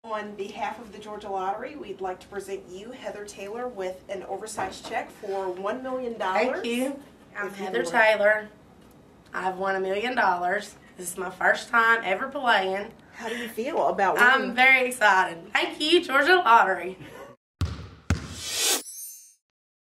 On behalf of the Georgia Lottery, we'd like to present you, Heather Taylor, with an oversized check for $1 million. Thank you. I'm Heather Taylor. I've won $1 million. This is my first time ever playing. How do you feel about winning? I'm very excited. Thank you, Georgia Lottery.